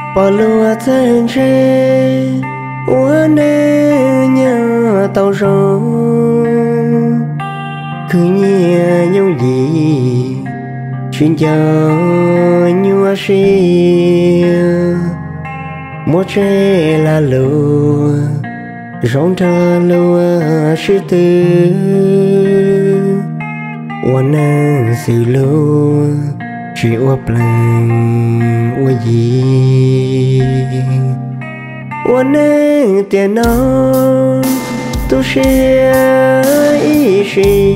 bỏ lúa chân rê ua nê nhớ tàu rong cứ nhẹ nhau gì chuyện cho nhua xì mua tre là lúa rong thơ lúa sư tư ua nang sự lúa chỉ ua pleng ua gì ua nang tiền nó tu sẽ ý gì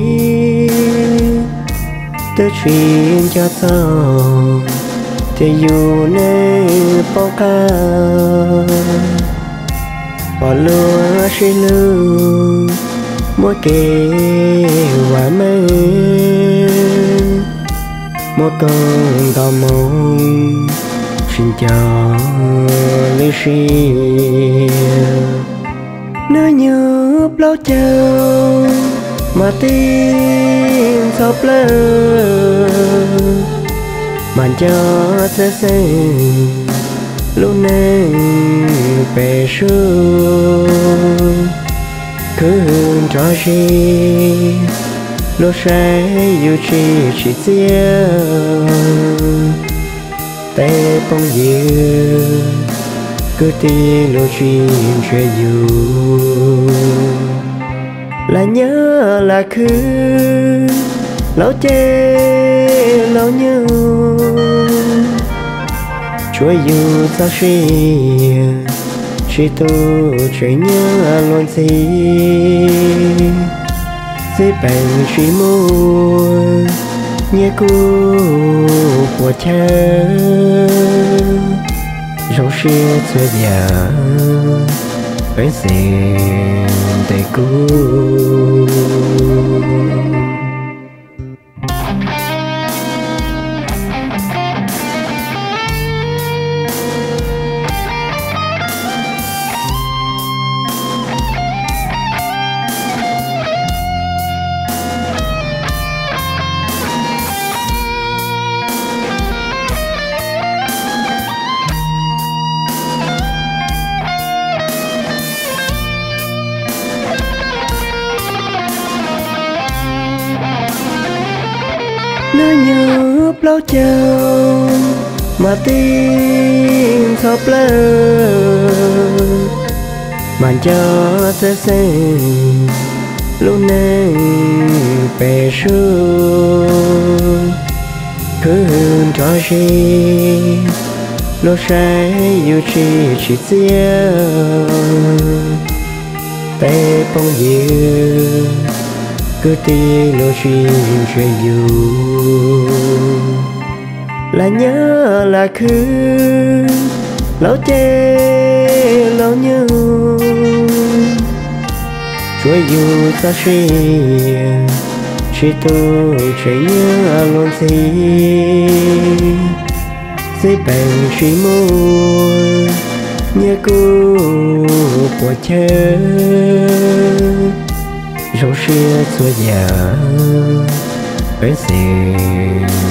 tớ chuyện cho tao thì dù nên bao ca bỏ lúa suy lưu mỗi kề và mê mỗi con tao mong xin cho lý sĩ nơi nhớ bao chờ mà tin sắp lỡ màn cho thế sinh lúc nên về xưa cứ hương cho chi lúc sẽ yêu chỉ chia tay bông dịu cứ tin lúc chuyện chuyện yêu là nhớ là cứ lâu chê lâu nhớ chúa yêu ta chỉ tu chỉ nhớ luôn gì dễ bệnh chỉ muốn nhớ cô của cha rau xia xưa già với gì để cô nơi nhớ bao chờ mà tin sắp lỡ màn cho thế sinh lúc nên về xưa cứ hương cho chi lúc sẽ yêu chỉ chia tay bông dịu cứ tin lúc chuyện yêu là nhớ là cứ lâu chê lâu nhớ chúa yêu ta chỉ tu chỉ nhớ luôn gì dễ bệnh chỉ muốn nhớ cô của cha rau xia xua già với gì